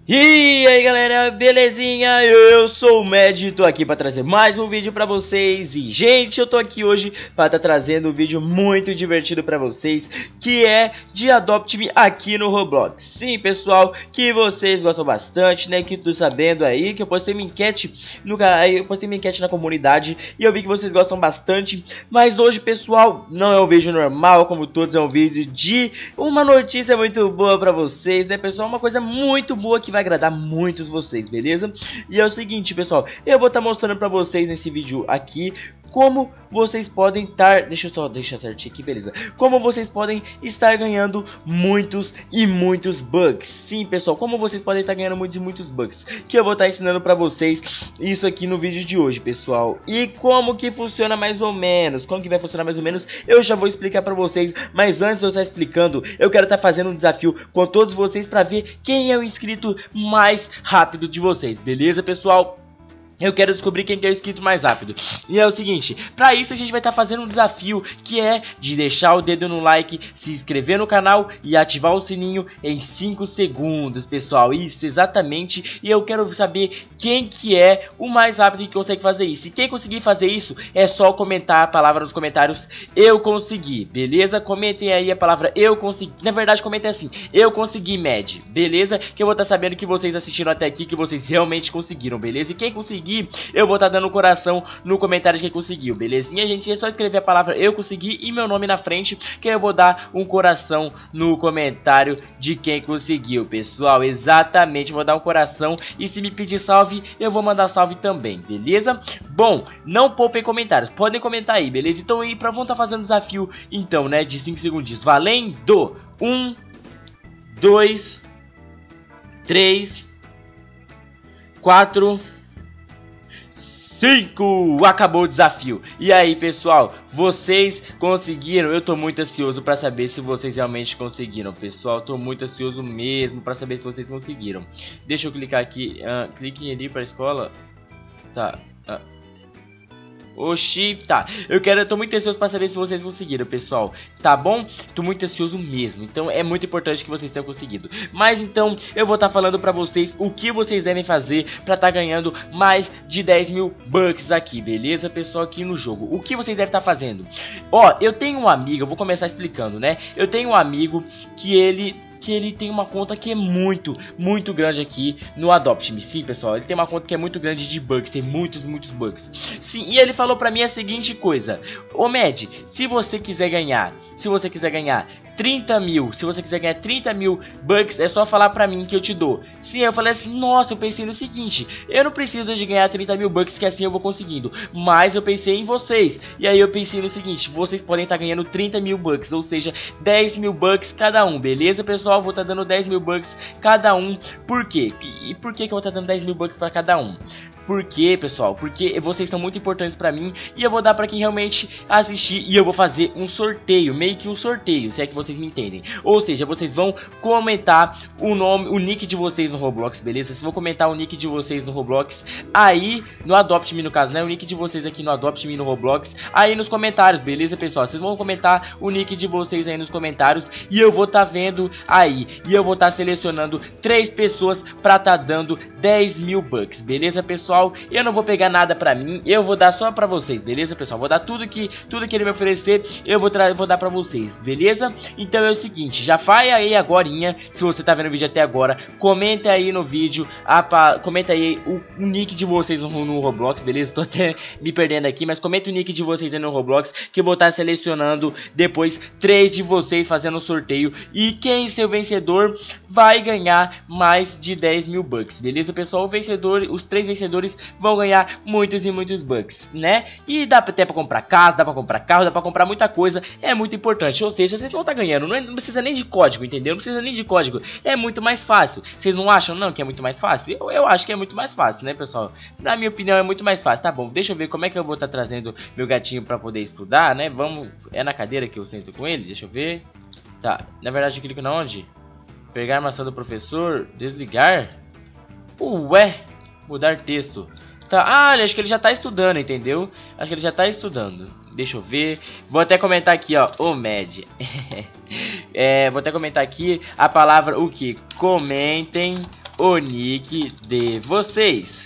E aí galera, belezinha? Eu sou o Med, tô aqui pra trazer mais um vídeo pra vocês. E gente, eu tô aqui hoje pra tá trazendo um vídeo muito divertido pra vocês, que é de Adopt Me aqui no Roblox. Sim pessoal, que vocês gostam bastante, né? Que tô sabendo aí que eu postei minha enquete na comunidade e eu vi que vocês gostam bastante. Mas hoje pessoal, não é um vídeo normal como todos, é um vídeo de uma notícia muito boa pra vocês, né pessoal? Uma coisa muito boa que vai agradar muitos vocês, beleza? E é o seguinte pessoal, eu vou estar mostrando pra vocês nesse vídeo aqui como vocês podem estar, deixa certinho aqui, beleza? Como vocês podem estar ganhando muitos e muitos bugs. Sim, pessoal, como vocês podem estar ganhando muitos e muitos bugs, que eu vou estar ensinando pra vocês isso aqui no vídeo de hoje, pessoal. E como que funciona mais ou menos, como que vai funcionar mais ou menos, eu já vou explicar pra vocês. Mas antes de eu estar explicando, eu quero estar fazendo um desafio com todos vocês pra ver quem é o inscrito mais rápido de vocês, beleza, pessoal? Eu quero descobrir quem que é o inscrito mais rápido. E é o seguinte, pra isso a gente vai estar fazendo um desafio, que é de deixar o dedo no like, se inscrever no canal e ativar o sininho em 5 segundos, pessoal. Isso, exatamente. E eu quero saber quem que é o mais rápido que consegue fazer isso. E quem conseguir fazer isso, é só comentar a palavra nos comentários, eu consegui, beleza? Comentem aí a palavra eu consegui. Na verdade, comentem assim, eu consegui, Med, beleza? Que eu vou estar sabendo que vocês assistiram até aqui, que vocês realmente conseguiram, beleza? E quem conseguir, eu vou estar dando um coração no comentário de quem conseguiu, belezinha, gente? É só escrever a palavra eu consegui e meu nome na frente, que eu vou dar um coração no comentário de quem conseguiu, pessoal. Exatamente, vou dar um coração. E se me pedir salve, eu vou mandar salve também, beleza? Bom, não poupem comentários, podem comentar aí, beleza? Então aí, vamos estar fazendo desafio, então, né, de 5 segundos, valendo! 1, 2, 3, 4... 5! Acabou o desafio. E aí, pessoal, vocês conseguiram? Eu tô muito ansioso pra saber se vocês realmente conseguiram, pessoal. Tô muito ansioso mesmo pra saber se vocês conseguiram. Deixa eu clicar aqui. Clique ali pra escola. Tá. Oxi, tá. Eu tô muito ansioso pra saber se vocês conseguiram, pessoal. Tá bom? Tô muito ansioso mesmo. Então é muito importante que vocês tenham conseguido. Mas então eu vou estar falando pra vocês o que vocês devem fazer pra estar ganhando mais de 10 mil bucks aqui, beleza, pessoal, aqui no jogo. O que vocês devem estar fazendo? Ó, eu tenho um amigo, eu vou começar explicando, né? Eu tenho um amigo que ele tem uma conta que é muito grande aqui no Adopt Me. Sim, pessoal, ele tem uma conta que é muito grande de bugs, tem muitos bugs. Sim, e ele falou pra mim a seguinte coisa: ô Med, se você quiser ganhar 30 mil, se você quiser ganhar 30 mil bucks, é só falar pra mim que eu te dou. Sim, eu falei assim, nossa, eu pensei no seguinte, eu não preciso de ganhar 30 mil bucks, que assim eu vou conseguindo, mas eu pensei em vocês, e aí eu pensei no seguinte, vocês podem estar ganhando 30 mil bucks, ou seja, 10 mil bucks cada um, beleza, pessoal? Eu vou estar dando 10 mil bucks cada um. Por quê? E por que eu vou estar dando 10 mil bucks pra cada um? Por quê, pessoal? Porque vocês são muito importantes pra mim e eu vou dar pra quem realmente assistir, e eu vou fazer um sorteio, meio que um sorteio, se é que vocês me entendem. Ou seja, vocês vão comentar o nome, o nick de vocês no Roblox, beleza? Vocês vão comentar o nick de vocês no Roblox, aí no Adopt Me, no caso, né? O nick de vocês aqui no Adopt Me no Roblox, aí nos comentários, beleza, pessoal? Vocês vão comentar o nick de vocês aí nos comentários e eu vou estar vendo aí, e eu vou estar selecionando 3 pessoas pra estar dando 10 mil bucks, beleza, pessoal? Eu não vou pegar nada pra mim, eu vou dar só pra vocês, beleza, pessoal? Vou dar tudo que ele me oferecer, eu vou dar pra vocês, beleza? Então é o seguinte, já vai aí agorinha, se você tá vendo o vídeo até agora, comenta aí no vídeo, comenta aí o nick de vocês no Roblox, beleza? Tô até me perdendo aqui, mas comenta o nick de vocês aí no Roblox, que eu vou estar selecionando depois 3 de vocês fazendo o sorteio, e quem ser o vencedor vai ganhar mais de 10 mil bucks, beleza, pessoal? O vencedor, os 3 vencedores vão ganhar muitos e muitos bucks, né? E dá até pra comprar casa, dá pra comprar carro, dá pra comprar muita coisa, é muito importante. Ou seja, vocês vão estar ganhando, não precisa nem de código, entendeu? Não precisa nem de código, é muito mais fácil. Vocês não acham não que é muito mais fácil? Eu acho que é muito mais fácil, né, pessoal? Na minha opinião é muito mais fácil. Tá bom, deixa eu ver como é que eu vou estar trazendo meu gatinho pra poder estudar, né? Vamos, é na cadeira que eu sento com ele, deixa eu ver. Tá, na verdade eu clico na onde? Pegar a maçã do professor, desligar. Ué, mudar texto. Tá, acho que ele já tá estudando, entendeu? Acho que ele já tá estudando. Deixa eu ver. Vou até comentar aqui, ó, o Med. Vou até comentar aqui a palavra o que? Comentem o nick de vocês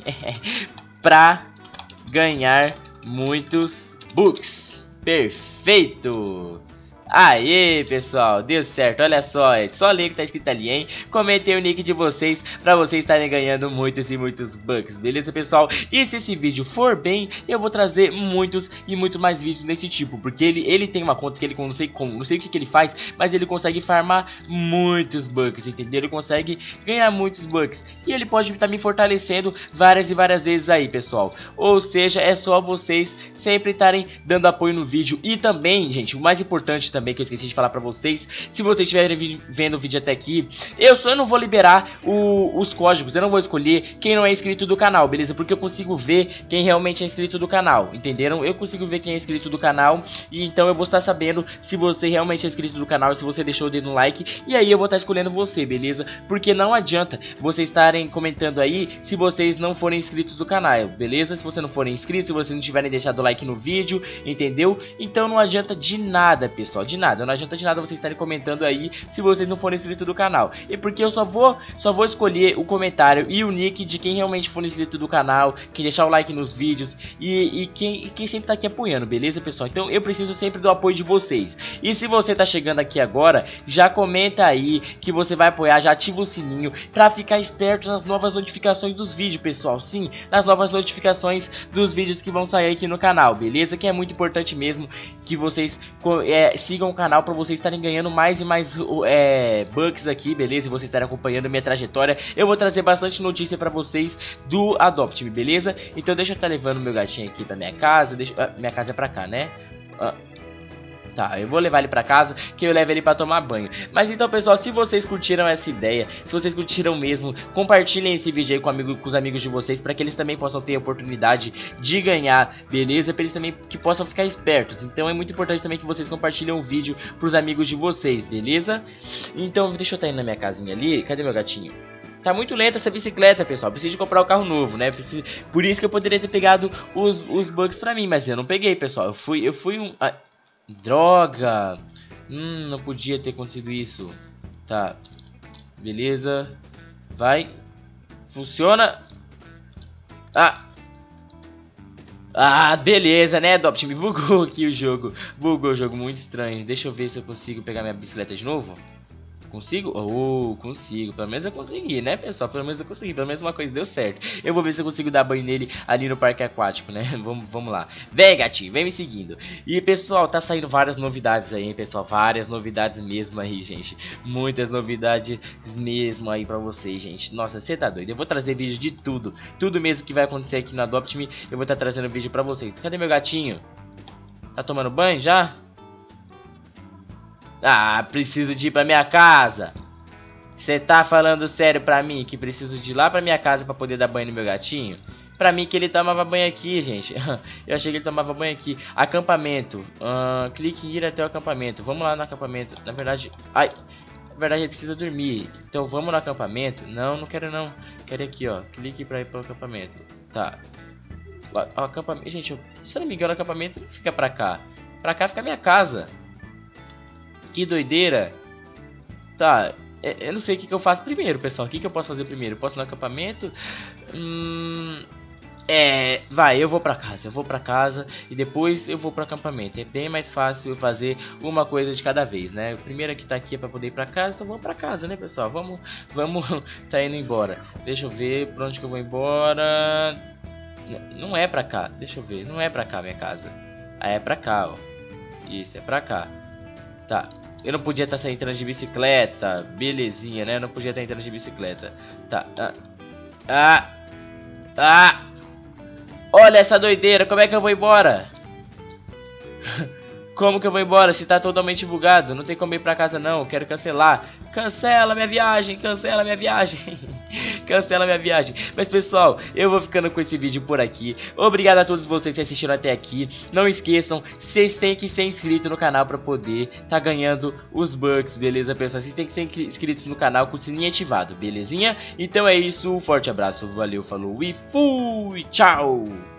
pra ganhar muitos bucks. Perfeito! Aê, pessoal, deu certo, olha só, só o link tá escrito ali, hein? Comentem o nick de vocês pra vocês estarem ganhando muitos e muitos bucks, beleza, pessoal? E se esse vídeo for bem, eu vou trazer muitos e muito mais vídeos desse tipo, porque ele tem uma conta que ele não sei o que ele faz, mas ele consegue farmar muitos bucks, entendeu? Ele consegue ganhar muitos bucks e ele pode estar me fortalecendo várias e várias vezes aí, pessoal. Ou seja, é só vocês sempre estarem dando apoio no vídeo. E também, gente, o mais importante também que eu esqueci de falar pra vocês, se vocês estiverem vendo o vídeo até aqui, eu não vou liberar os códigos, eu não vou escolher quem não é inscrito do canal, beleza? Porque eu consigo ver quem realmente é inscrito do canal, entenderam? Eu consigo ver quem é inscrito do canal, e então eu vou estar sabendo se você realmente é inscrito do canal, se você deixou o dedo no like, e aí eu vou estar escolhendo você, beleza? Porque não adianta vocês estarem comentando aí se vocês não forem inscritos do canal, beleza? Se você não forem inscritos, se vocês não tiverem deixado o like no vídeo, entendeu? Então não adianta de nada, pessoal, de nada, não adianta de nada vocês estarem comentando aí se vocês não forem inscritos do canal. E porque eu só vou escolher o comentário e o nick de quem realmente for inscrito do canal, quem deixar o like nos vídeos e quem sempre tá aqui apoiando, beleza, pessoal? Então eu preciso sempre do apoio de vocês. E se você tá chegando aqui agora, já comenta aí que você vai apoiar, já ativa o sininho pra ficar esperto nas novas notificações dos vídeos, pessoal. Sim, nas novas notificações dos vídeos que vão sair aqui no canal, beleza? Que é muito importante mesmo que vocês sigam o canal para vocês estarem ganhando mais e mais bucks aqui, beleza? E vocês estarem acompanhando minha trajetória. Eu vou trazer bastante notícia para vocês do Adopt Me, beleza? Então deixa eu estar levando meu gatinho aqui pra minha casa. Minha casa é pra cá, né? Tá, eu vou levar ele pra casa, que eu levo ele pra tomar banho. Mas então, pessoal, se vocês curtiram essa ideia, se vocês curtiram mesmo, compartilhem esse vídeo aí com os amigos de vocês, pra que eles também possam ter a oportunidade de ganhar, beleza? Pra eles também que possam ficar espertos. Então é muito importante também que vocês compartilhem o vídeo pros amigos de vocês, beleza? Então, deixa eu estar indo na minha casinha ali. Cadê meu gatinho? Tá muito lenta essa bicicleta, pessoal. Preciso de comprar um carro novo, né? Por isso que eu poderia ter pegado os bugs pra mim, mas eu não peguei, pessoal. Eu fui um... droga! Não podia ter acontecido isso. Tá. Beleza. Vai. Funciona. Beleza, né, Adopt Me? Bugou aqui o jogo. Bugou o jogo, muito estranho. Deixa eu ver se eu consigo pegar minha bicicleta de novo. Consigo? Consigo. Pelo menos eu consegui, né, pessoal? Pelo menos eu consegui. Pelo menos uma coisa deu certo. Eu vou ver se eu consigo dar banho nele ali no parque aquático, né? Vamos lá. Vem, gatinho. Vem me seguindo. E, pessoal, tá saindo várias novidades aí, hein, pessoal? Várias novidades mesmo aí, gente. Muitas novidades mesmo aí pra vocês, gente. Nossa, você tá doido. Eu vou trazer vídeo de tudo. Tudo mesmo que vai acontecer aqui no Adopt Me, eu vou estar trazendo vídeo pra vocês. Cadê meu gatinho? Tá tomando banho já? Preciso de ir pra minha casa. Você tá falando sério pra mim que preciso de ir lá pra minha casa pra poder dar banho no meu gatinho? Pra mim que ele tomava banho aqui, gente. Eu achei que ele tomava banho aqui. Acampamento. Clique em ir até o acampamento. Vamos lá no acampamento. Na verdade... na verdade ele precisa dormir. Então vamos no acampamento. Não quero não. Quero aqui, ó. Clique pra ir pro acampamento. Tá. O acampamento... Gente, se eu não me engano, o acampamento não fica pra cá. Pra cá fica a minha casa. Que doideira. Tá, eu não sei o que eu faço primeiro, pessoal. O que eu posso fazer primeiro? Eu posso ir no acampamento? Eu vou pra casa e depois eu vou pro acampamento. É bem mais fácil fazer uma coisa de cada vez, né? O primeiro que tá aqui é pra poder ir pra casa, então vamos pra casa, né, pessoal? Vamos tá indo embora. Deixa eu ver pra onde que eu vou embora. Não é pra cá, deixa eu ver. Não é pra cá minha casa. É pra cá, ó. Isso, é pra cá. Tá. Eu não podia estar entrando de bicicleta. Belezinha, né? Eu não podia estar entrando de bicicleta. Tá. Olha essa doideira. Como é que eu vou embora? Como que eu vou embora se tá totalmente bugado? Não tem como ir pra casa não. Eu quero cancelar. Cancela minha viagem. Cancela minha viagem. Cancela minha viagem. Mas, pessoal, eu vou ficando com esse vídeo por aqui. Obrigado a todos vocês que assistiram até aqui. Não esqueçam, vocês têm que ser inscritos no canal pra poder tá ganhando os bucks, beleza, pessoal? Vocês têm que ser inscritos no canal com o sininho ativado, belezinha? Então é isso, um forte abraço, valeu, falou e fui, tchau!